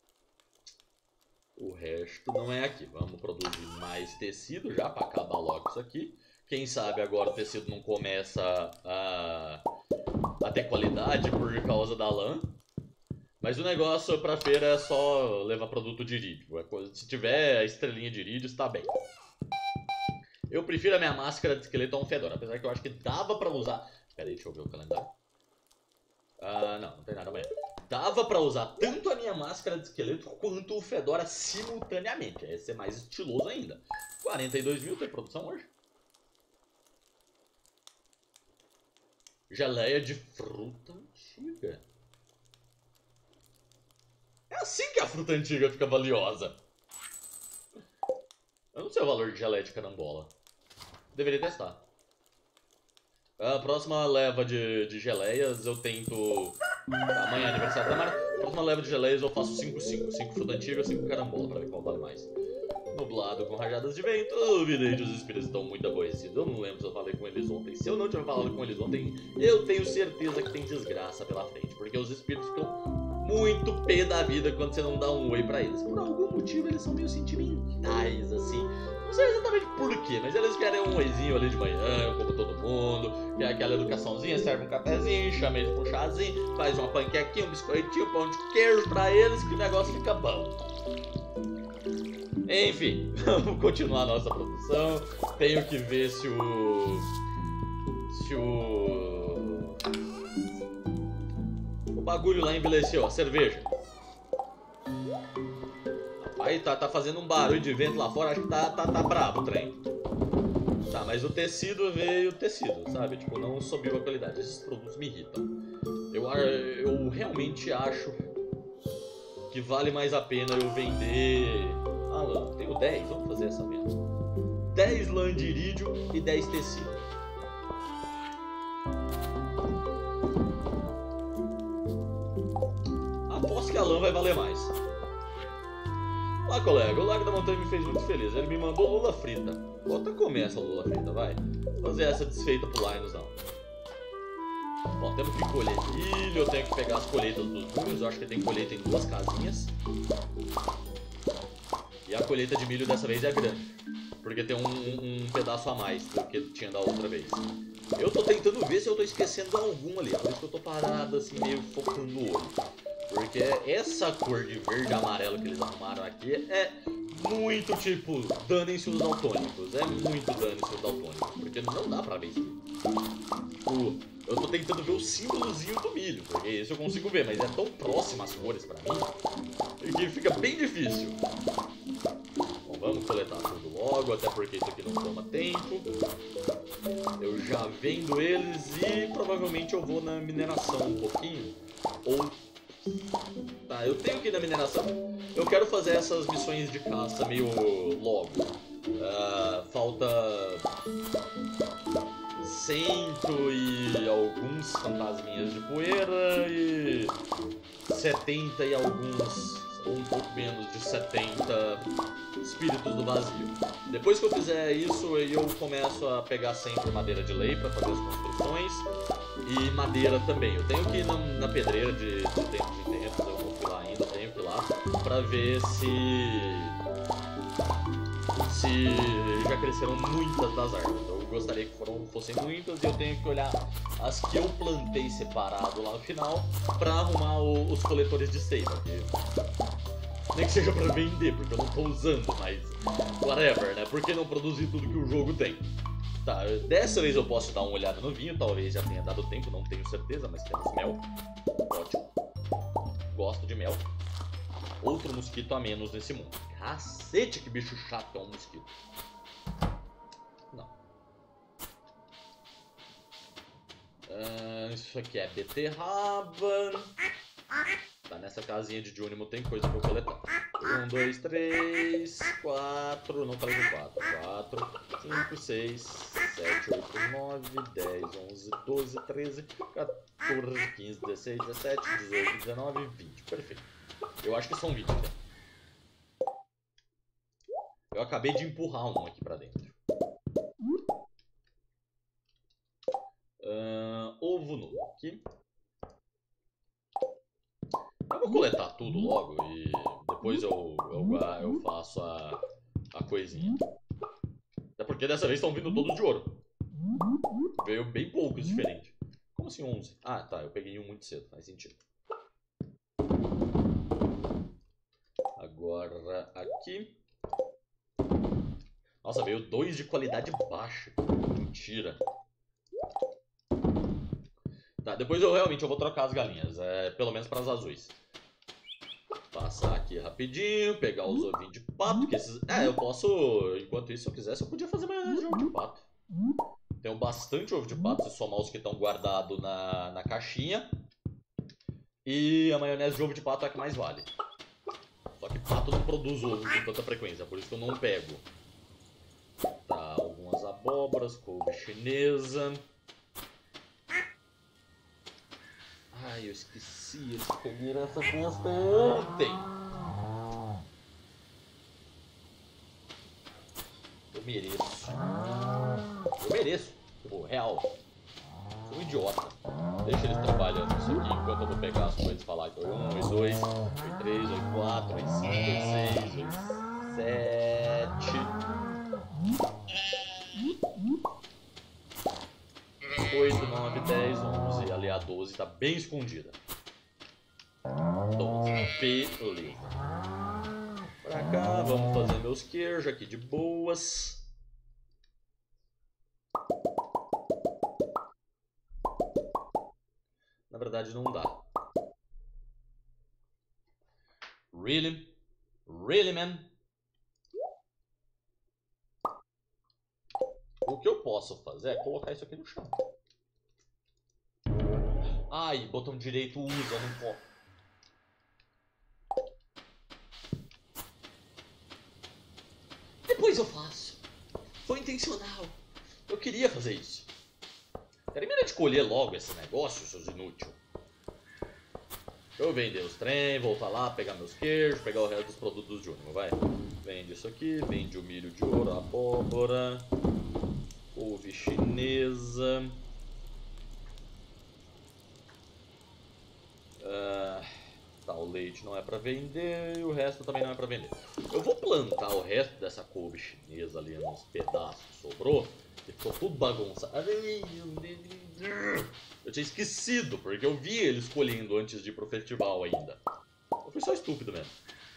O resto não é aqui. Vamos produzir mais tecido já pra acabar logo isso aqui. Quem sabe agora o tecido não começa a... a ter qualidade por causa da lã. Mas o negócio pra feira é só levar produto de irídio. Se tiver a estrelinha de irídio, está bem. Eu prefiro a minha máscara de esqueleto a um fedora. Apesar que eu acho que dava pra usar... Pera aí, deixa eu ver o calendário. Ah, não, não tem nada amanhã. Dava pra usar tanto a minha máscara de esqueleto quanto o fedora simultaneamente. Ia ser mais estiloso ainda. quarenta e dois mil tem produção hoje. Geleia de fruta antiga. É assim que a fruta antiga fica valiosa. Eu não sei o valor de geleia de carambola. Deveria testar. A próxima leva de, de geleias eu tento... Amanhã é aniversário da Mara. A próxima leva de geleias eu faço cinco, cinco. cinco fruta antiga, cinco carambola, pra ver qual vale mais. Nublado com rajadas de vento. O vidente, os espíritos estão muito aborrecidos. Eu não lembro se eu falei com eles ontem. Se eu não tiver falado com eles ontem, eu tenho certeza que tem desgraça pela frente. Porque os espíritos ficam muito pé da vida quando você não dá um oi pra eles. Por algum motivo eles são meio sentimentais, assim. Não sei exatamente por quê, mas eles querem um oizinho ali de manhã, como todo mundo. Quer aquela educaçãozinha, serve um cafezinho, chama eles pra um chazinho, faz uma panquequinha, um biscoitinho, um pão de queijo pra eles, que o negócio fica bom. Enfim, vamos continuar a nossa produção. Tenho que ver se o... Se o... O bagulho lá envelheceu, a cerveja. Aí tá, tá fazendo um barulho de vento lá fora, acho que tá, tá, tá brabo o trem. Tá, mas o tecido veio tecido, sabe? Tipo, não subiu a qualidade. Esses produtos me irritam. Eu, eu realmente acho que vale mais a pena eu vender... Ah, lã, tenho dez, vamos fazer essa mesmo. dez lã de irídio e dez tecido. Aposto que a lã vai valer mais. Olá, colega, o Lago da Montanha me fez muito feliz. Ele me mandou lula frita. Bota comer essa lula frita, vai. Vou fazer essa desfeita pro Linus, não. Bom, temos que colher milho, eu tenho que pegar as colheitas dos milhos. Eu acho que tem colheita em duas casinhas. E a colheita de milho dessa vez é grande, porque tem um, um pedaço a mais do que tinha da outra vez. Eu tô tentando ver se eu tô esquecendo algum ali. Por isso que eu tô parado assim, meio focando no olho. Porque essa cor de verde e amarelo que eles arrumaram aqui é muito tipo, danem-se os daltônicos. É muito danem-se os daltônicos, porque não dá pra ver isso. O, eu tô tentando ver o símbolozinho do milho, porque esse eu consigo ver, mas é tão próximo as cores pra mim que fica bem difícil. Bom, vamos coletar tudo logo, até porque isso aqui não toma tempo. Eu já vendo eles e provavelmente eu vou na mineração um pouquinho. Ou... Tá, eu tenho que ir na mineração. Eu quero fazer essas missões de caça meio logo. Uh, falta... cento e alguns fantasminhas de poeira e setenta e alguns, ou um pouco menos de setenta espíritos do vazio. Depois que eu fizer isso, eu começo a pegar sempre madeira de lei para fazer as construções e madeira também. Eu tenho que ir na, na pedreira de, de tempos em tempos, eu não fui lá ainda, tenho que ir lá para ver se... se já cresceram muitas das árvores. Eu gostaria que foram, fossem muitas e eu tenho que olhar as que eu plantei separado lá no final pra arrumar o, os coletores de seiva. Nem que seja pra vender, porque eu não tô usando, mas whatever, né? Por que não produzir tudo que o jogo tem? Tá, dessa vez eu posso dar uma olhada no vinho, talvez já tenha dado tempo, não tenho certeza, mas temos mel. Ótimo. Gosto de mel. Outro mosquito a menos nesse mundo. Cacete, que bicho chato é um mosquito. Não. Uh, isso aqui é beterraba. Tá, nessa casinha de Júnimo tem coisa pra eu coletar. Um, dois, três, quatro. Não falei do quatro. Quatro, cinco, seis, sete, oito, nove, dez, onze, doze, treze, quatorze, quinze, dezesseis, dezessete, dezoito, dezenove, vinte. Perfeito. Eu acho que são vinte, né? Eu acabei de empurrar um aqui pra dentro. Uh, ovo novo aqui. Eu vou coletar tudo logo e depois eu, eu, eu faço a, a coisinha. Até porque dessa vez estão vindo todos de ouro. Veio bem poucos diferentes. Como assim onze? Ah, tá. Eu peguei um muito cedo. Faz sentido. Agora aqui. Nossa, veio dois de qualidade baixa. Mentira. Tá, depois eu realmente eu vou trocar as galinhas. É, pelo menos para as azuis. Passar aqui rapidinho, pegar os ovinhos de pato. Que esses... É, eu posso... Enquanto isso, se eu quisesse, eu podia fazer mais de ovo de pato. Tenho bastante ovo de pato, se somar os que estão guardados na, na caixinha. E a maionese de ovo de pato é a que mais vale. Só que pato não produz ovo com tanta frequência, por isso que eu não pego. Tá, algumas abóboras, couve chinesa. Ai, eu esqueci de comer essa festa ontem. Eu mereço. Eu mereço. Pô, real. Sou um idiota. Deixa eles trabalhando isso aqui enquanto eu vou pegar as coisas e falar que foi um, foi dois, foi três, foi quatro, foi cinco, foi seis, foi sete. oito, nove, dez, onze. Ali a doze tá bem escondida. doze. Beleza. Pra cá, vamos fazer meus queijos aqui de boas. Na verdade não dá. Really? Really, man? O que eu posso fazer é colocar isso aqui no chão. Ai, botão direito usa, não pode. Depois eu faço. Foi intencional. Eu queria fazer isso. Termina de colher logo esse negócio, seus inúteis. Eu vender os trem, voltar lá, pegar meus queijos, pegar o resto dos produtos do Júnior, vai. Vende isso aqui, vende o milho de ouro, a abóbora, couve chinesa. Uh, tá, o leite não é pra vender e o resto também não é pra vender. Eu vou plantar o resto dessa couve chinesa ali nos pedaços que sobrou. E ficou tudo bagunçado. Eu tinha esquecido, porque eu vi ele escolhendo antes de ir pro festival ainda. Eu fui só estúpido mesmo.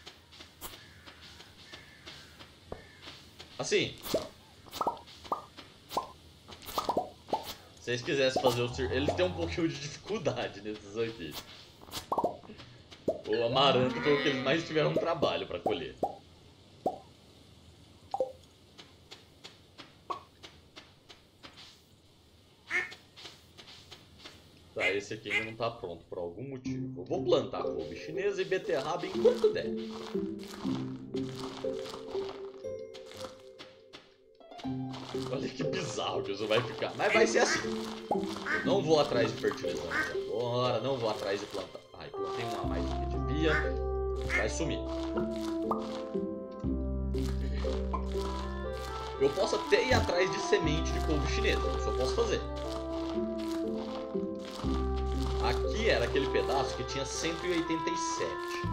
Assim. Se vocês quisessem fazer o circo, eles têm um pouquinho de dificuldade nesses aqui. O amaranto foi o que eles mais tiveram trabalho pra colher. Tá, esse aqui ainda não tá pronto por algum motivo. Eu vou plantar couve chinesa e beterraba enquanto der. Olha que bizarro que isso vai ficar. Mas vai ser assim. Eu não vou atrás de fertilizante agora, não vou atrás de plantar. Ai, plantei um a mais do que devia. Vai sumir. Eu posso até ir atrás de semente de couve chinesa. Isso eu posso fazer. Aqui era aquele pedaço que tinha cento e oitenta e sete.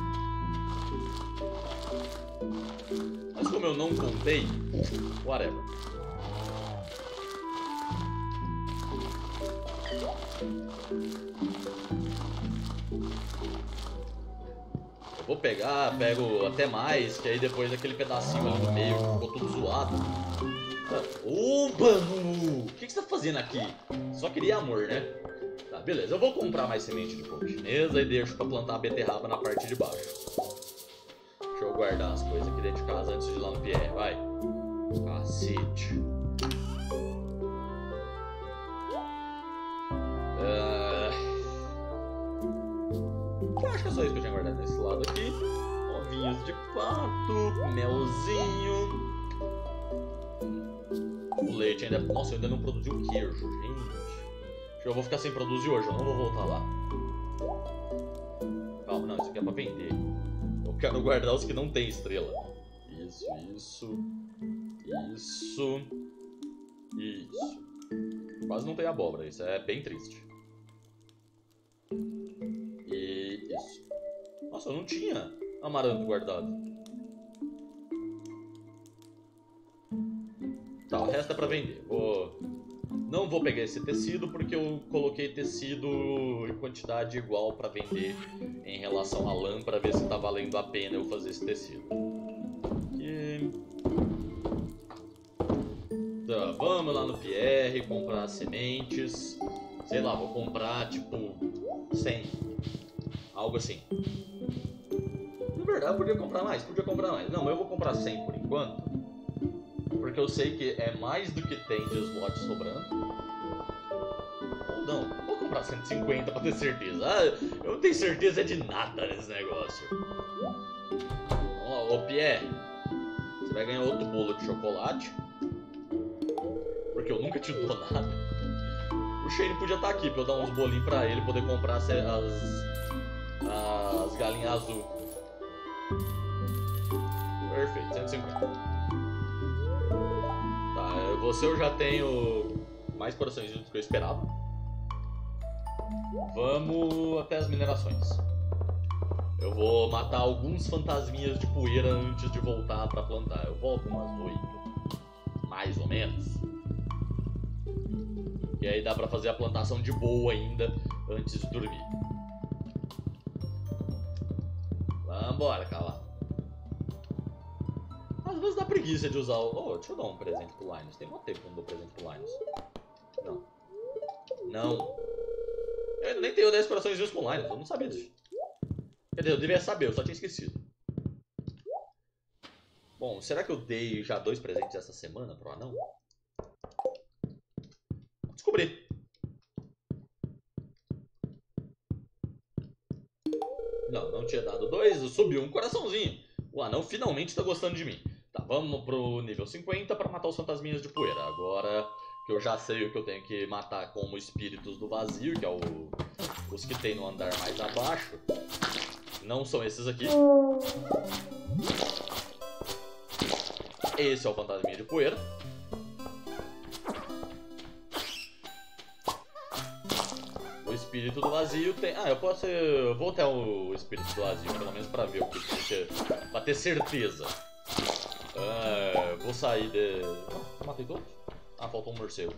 Mas como eu não contei, whatever. Eu vou pegar, pego até mais, que aí depois aquele pedacinho ali no meio que ficou tudo zoado. Ô, Banu! O que, que você tá fazendo aqui? Só queria amor, né? Tá, beleza. Eu vou comprar mais semente de couve chinesa e deixo pra plantar a beterraba na parte de baixo. Deixa eu guardar as coisas aqui dentro de casa antes de ir lá no Pierre, vai. Cacete. Uh... Eu acho que é só isso que eu tinha guardado nesse lado aqui. Ovinhos de pato, melzinho. O leite ainda... Nossa, eu ainda não produzi o queijo, gente. Acho que eu vou ficar sem produzir hoje, eu não vou voltar lá. Calma, não, isso aqui é pra vender. Eu quero guardar os que não tem estrela. Isso, isso. Isso. Isso. Quase não tem abóbora, isso é bem triste. E isso. Nossa, eu não tinha amaranto guardado. Tá, o resto é pra vender. Vou... Não vou pegar esse tecido porque eu coloquei tecido em quantidade igual pra vender em relação à lã, pra ver se tá valendo a pena eu fazer esse tecido. Aqui. Tá, vamos lá no Pierre comprar sementes. Sei lá, vou comprar tipo cem. Algo assim. Na verdade, eu podia comprar mais, podia comprar mais. Não, eu vou comprar cem por enquanto. Porque eu sei que é mais do que tem de slot sobrando. Ou não, vou comprar cento e cinquenta pra ter certeza. Ah, eu não tenho certeza de nada nesse negócio. Ó, ô Pierre, você vai ganhar outro bolo de chocolate. Porque eu nunca te dou nada. O Shane podia estar aqui pra eu dar uns bolinhos pra ele poder comprar as, as galinhas azul. Perfeito, cento e cinquenta. Você eu já tenho mais corações do que eu esperava. Vamos até as minerações. Eu vou matar alguns fantasminhas de poeira antes de voltar pra plantar. Eu volto umas oito, mais ou menos. E aí dá pra fazer a plantação de boa ainda antes de dormir. Vambora, cala. Às vezes dá preguiça de usar o... Oh, deixa eu dar um presente pro Linus. Tem muito tempo que eu não dou presente pro Linus. Não. Não. Eu ainda nem tenho dez corações vivos com o Linus. Eu não sabia disso. Quer dizer, eu devia saber, eu só tinha esquecido. Bom, será que eu dei já dois presentes essa semana pro anão? Descobri. Não, não tinha dado dois, subiu um coraçãozinho. O anão finalmente tá gostando de mim. Tá, vamos pro nível cinquenta pra matar os fantasminhas de poeira. Agora que eu já sei o que eu tenho que matar como espíritos do vazio, que é o, os que tem no andar mais abaixo. Não são esses aqui. Esse é o fantasminha de poeira. O espírito do vazio tem... Ah, eu posso... Eu vou até o espírito do vazio, pelo menos pra ver o que tem. Pra ter certeza. Ah, vou sair de... Não, matei todos? Ah, faltou um morcego.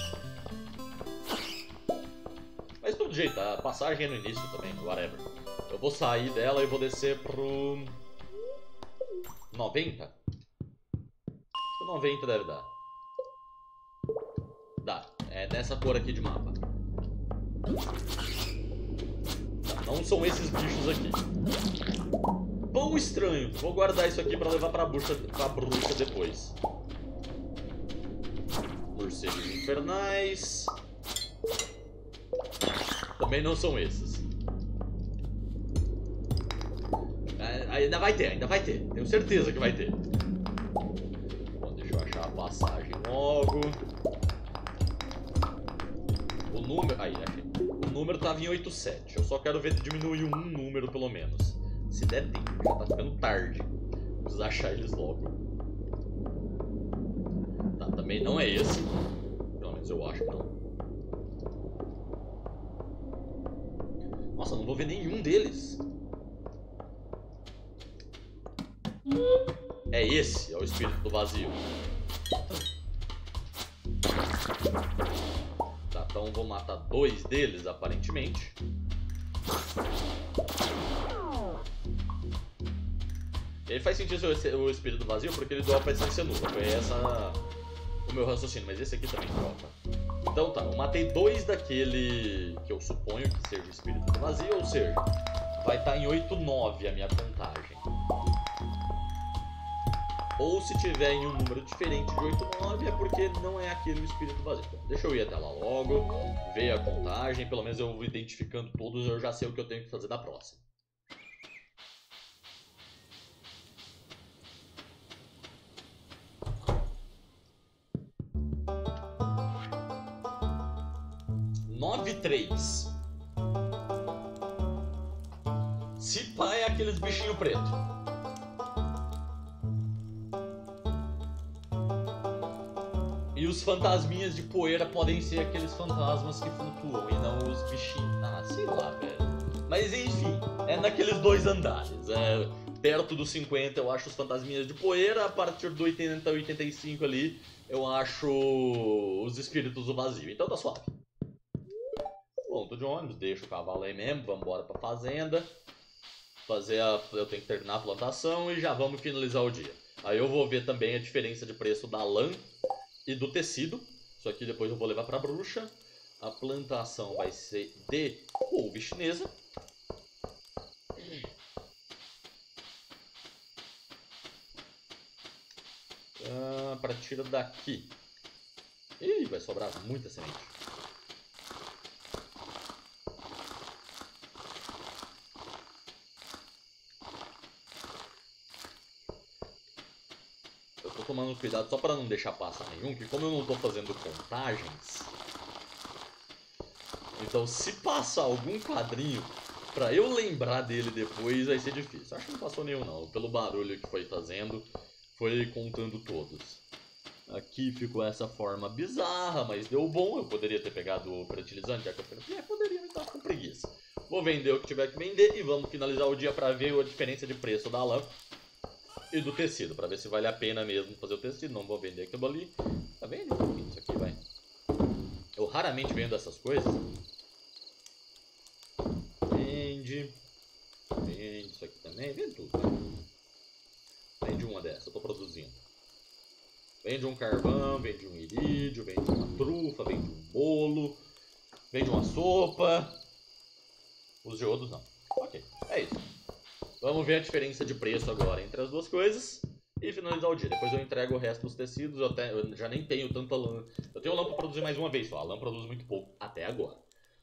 Mas de todo jeito, a passagem é no início também, whatever. Eu vou sair dela e vou descer pro... noventa? Acho que noventa deve dar. Dá. É nessa cor aqui de mapa. Tá, não são esses bichos aqui. Pão estranho. Vou guardar isso aqui pra levar pra bruxa, pra bruxa depois. Morcegos infernais. Também não são esses. Ainda vai ter, ainda vai ter. Tenho certeza que vai ter. Bom, deixa eu achar a passagem logo. O número... Aí, achei. O número tava em oitenta e sete. Eu só quero ver diminuir um número, pelo menos. Se der tempo. Já tá ficando tarde. Preciso achar eles logo. Tá, também não é esse. Pelo menos eu acho que não. Nossa, não vou ver nenhum deles. É esse, é o espírito do vazio. Tá, então vou matar dois deles, aparentemente. Ele faz sentido ser o espírito do vazio porque ele dropa a essência nula. Foi essa o meu raciocínio, mas esse aqui também dropa. Então tá, eu matei dois daquele que eu suponho que seja o espírito do vazio, ou seja, vai estar em oito nove a minha contagem. Ou se tiver em um número diferente de oito nove é porque não é aquele o espírito vazio. Então, deixa eu ir até lá logo, ver a contagem, pelo menos eu vou identificando todos, eu já sei o que eu tenho que fazer da próxima. nove três. Se pá é aqueles bichinhos pretos. E os fantasminhas de poeira podem ser aqueles fantasmas que flutuam e não os bichinhos. Ah, sei lá, velho. Mas enfim, é naqueles dois andares. É, perto dos cinquenta eu acho os fantasminhas de poeira, a partir do oitenta, oitenta e cinco ali eu acho os espíritos do vazio. Então tá suave. Bom, tô de ônibus, deixa o cavalo aí mesmo, vamos embora pra fazenda. Fazer a... Eu tenho que terminar a plantação e já vamos finalizar o dia. Aí eu vou ver também a diferença de preço da lã e do tecido. Isso aqui depois eu vou levar pra bruxa. A plantação vai ser de couve chinesa. Ah, para tirar daqui. Ih, vai sobrar muita semente. Eu tô tomando cuidado só para não deixar passar nenhum, que como eu não tô fazendo contagens, então se passar algum quadrinho pra eu lembrar dele depois vai ser difícil. Acho que não passou nenhum não, pelo barulho que foi fazendo, foi contando todos. Aqui ficou essa forma bizarra, mas deu bom. Eu poderia ter pegado o fertilizante, já que eu falei, é, poderia, mas tava com preguiça. Vou vender o que tiver que vender e vamos finalizar o dia pra ver a diferença de preço da lã e do tecido, pra ver se vale a pena mesmo fazer o tecido. Não vou vender aquilo ali. Tá vendo um pouquinho isso aqui, vai. Eu raramente vendo essas coisas. Vende. Vende isso aqui também. Vende tudo. Vende uma dessa, eu tô produzindo. Vende um carvão, vende um irídio, vende uma trufa, vende um bolo, vende uma sopa. Os geodos não. Ok, é isso. Vamos ver a diferença de preço agora entre as duas coisas. e finalizar o dia. Depois eu entrego o resto dos tecidos, eu, até, eu já nem tenho tanta lã. Eu tenho lã pra produzir mais uma vez só, a lã produz muito pouco, até agora.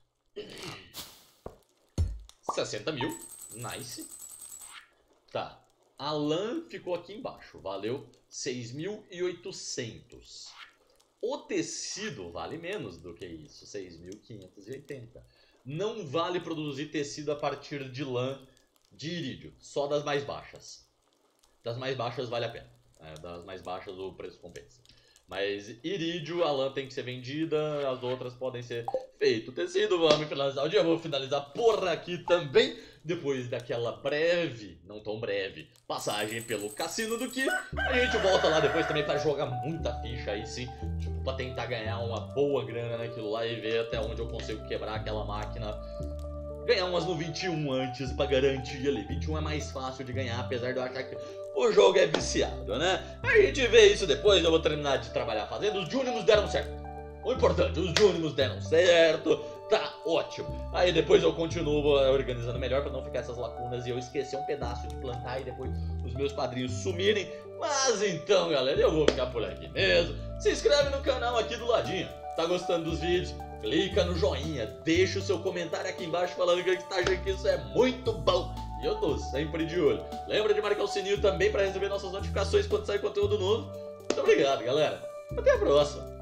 sessenta mil, nice. Tá, a lã ficou aqui embaixo, valeu seis mil e oitocentos. O tecido vale menos do que isso, seis mil quinhentos e oitenta. Não vale produzir tecido a partir de lã de irídio, só das mais baixas. Das mais baixas vale a pena, é, das mais baixas o preço compensa. Mas irídio, a lã tem que ser vendida, as outras podem ser feito tecido. Vamos finalizar o dia, vou finalizar por aqui também. Depois daquela breve, não tão breve, passagem pelo Cassino do Ki, a gente volta lá depois também pra jogar muita ficha aí sim, tipo, pra tentar ganhar uma boa grana naquilo lá e ver até onde eu consigo quebrar aquela máquina. Ganhar umas no vinte e um antes pra garantir ali. vinte e um é mais fácil de ganhar, apesar de eu achar que o jogo é viciado, né? A gente vê isso depois, eu vou terminar de trabalhar fazendo. Os Júnimos deram certo. O importante, os Júnimos deram certo. Tá ótimo. Aí depois eu continuo organizando melhor pra não ficar essas lacunas e eu esquecer um pedaço de plantar e depois os meus quadrinhos sumirem. Mas então, galera, eu vou ficar por aqui mesmo. Se inscreve no canal aqui do ladinho. Tá gostando dos vídeos? Clica no joinha, deixa o seu comentário aqui embaixo falando que tá achando que isso é muito bom. E eu tô sempre de olho. Lembra de marcar o sininho também pra receber nossas notificações quando sair conteúdo novo. Muito obrigado, galera. Até a próxima.